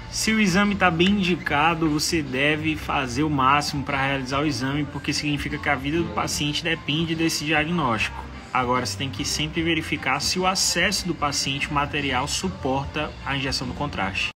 Se o exame está bem indicado, você deve fazer o máximo para realizar o exame, porque significa que a vida do paciente depende desse diagnóstico. Agora, você tem que sempre verificar se o acesso do paciente material suporta a injeção do contraste.